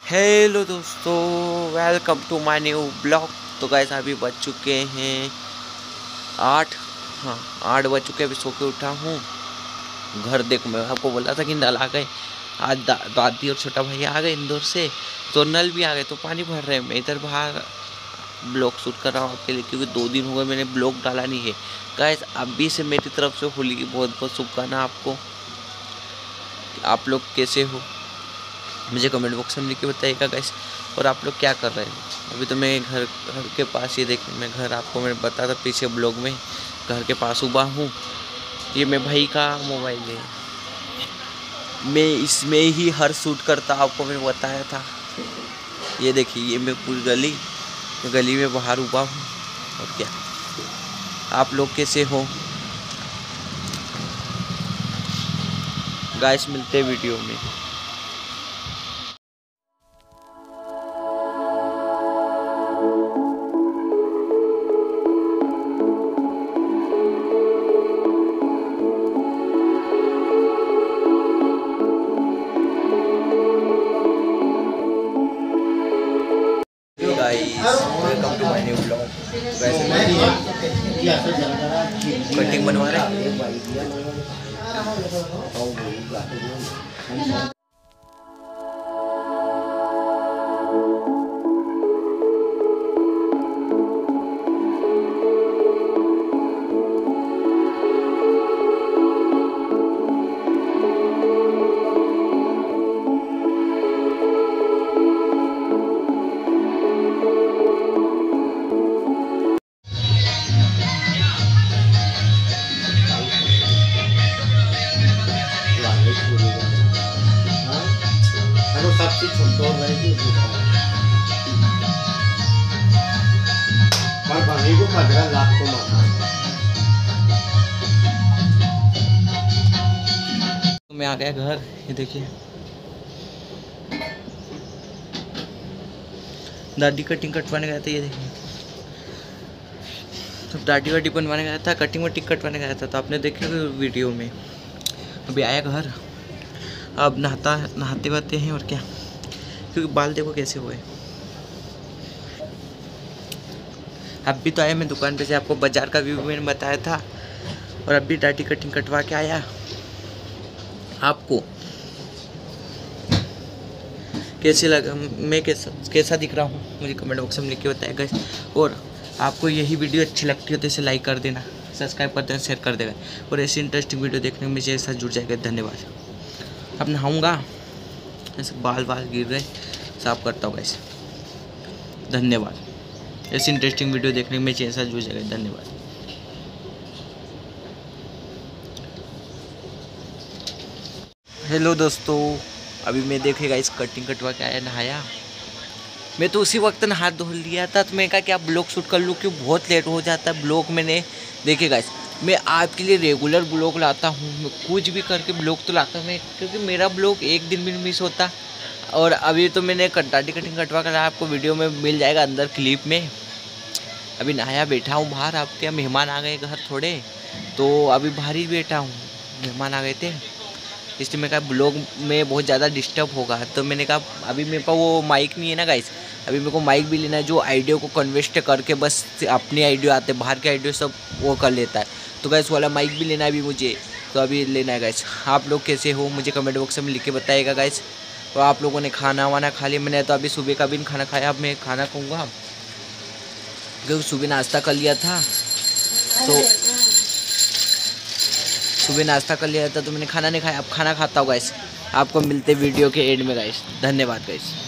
Hello दोस्तों, welcome to my new blog. तो guys अभी बज चुके हैं 8। हाँ, 8 बज चुके, अभी सो के उठा हूँ। घर देखो, मैं आपको बोला था कि नल आ गए। आज दादी और छोटा भाई आ गए इंदौर से, तो नल भी आ गए, तो पानी भर रहे हैं। मैं इधर बाहर ब्लॉग शूट कर रहा हूँ आपके लिए, क्योंकि 2 दिन हो गए मैंने ब्लॉग डाला नहीं है। गाइस अभी से मेरी तरफ से होली की बहुत बहुत शुभकामनाएं आपको। आप लोग कैसे हो मुझे कमेंट बॉक्स में लिख के बताइएगा गाइस। और आप लोग क्या कर रहे हैं? अभी तो मैं घर के पास, ये देखिए मैं घर आपको मैंने बताया था पीछे ब्लॉग में, घर के पास उबा हूँ। ये मेरे भाई का मोबाइल है, मैं इसमें ही हर शूट करता, आपको मैंने बताया था। ये देखिए, ये मैं पूरी गली में बाहर उबा हूँ। और क्या, आप लोग कैसे हो गाइस? मिलते वीडियो में। Welcome to my new blog. वैसे कटिंग बनवा रहे हैं। मैं आ गया घर, ये देखिए दाढ़ी कटिंग कटवाने गया था। ये देखिए, तो दाढ़ी वाटी बनवाने गया था, कटिंग वटिंग कटवाने गया था, तो आपने देखा वीडियो में। अभी आया घर, अब नहाते वहाते हैं और क्या, क्योंकि बाल देखो कैसे हुए। अभी तो आया मैं दुकान पे से, आपको बाजार का व्यू मैंने बताया था। और अभी दाढ़ी कटिंग कटवा के आया। आपको कैसे लगा, मैं कैसा दिख रहा हूँ मुझे कमेंट बॉक्स में लिख के बताएगा। और आपको यही वीडियो अच्छी लगती हो तो इसे लाइक कर देना, सब्सक्राइब कर देना, शेयर कर देगा। और ऐसी इंटरेस्टिंग वीडियो देखने में मेरे साथ जुड़ जाएगा। धन्यवाद। अब नहाऊँगा, ऐसे बाल गिर रहे, साफ करता हूँ ऐसे। धन्यवाद। ऐसी इंटरेस्टिंग वीडियो देखने में मेरे साथ जुड़ जाएगा। धन्यवाद। हेलो दोस्तों, अभी मैं देखेगा इस कटिंग कटवा के आया, नहाया। मैं तो उसी वक्त हाथ धो लिया था, तो मैं कहा कि आप ब्लॉग शूट कर लूँ, क्यों बहुत लेट हो जाता है ब्लॉग। मैंने देखेगा मैं आपके लिए रेगुलर ब्लॉग लाता हूँ, मैं कुछ भी करके ब्लॉग तो लाता हूँ मैं, क्योंकि मेरा ब्लॉग एक दिन भी नहीं मिस होता। और अभी तो मैंने दाढ़ी कटिंग कटवा कर, आपको वीडियो में मिल जाएगा अंदर क्लिप में। अभी नहाया बैठा हूँ बाहर, आपके यहाँ मेहमान आ गए घर थोड़े, तो अभी बाहर ही बैठा हूँ। मेहमान आ गए थे, इसलिए मैं कहा ब्लॉग में बहुत ज़्यादा डिस्टर्ब होगा, तो मैंने कहा अभी मेरे पास वो माइक नहीं है ना गाइस। अभी मेरे को माइक भी लेना है जो ऑडियो को कन्वर्ट करके बस अपनी ऑडियो आते, बाहर के ऑडियो सब वो कर लेता है। तो गाइस वाला माइक भी लेना है अभी मुझे, तो अभी लेना है गाइस। आप लोग कैसे हो मुझे कमेंट बॉक्स में लिख के बताइएगा गाइस। तो आप लोगों ने खाना वाना खा लिया? मैंने तो अभी सुबह का भी नहीं खाना खाया, अब मैं खाना खाऊँगा, क्योंकि सुबह नाश्ता कर लिया था। तो सुबह नाश्ता कर लिया था, तो मैंने खाना नहीं खाया, अब खाना खाता हूँ गाइस। आपको मिलते वीडियो के एंड में गाइस। धन्यवाद गाइस।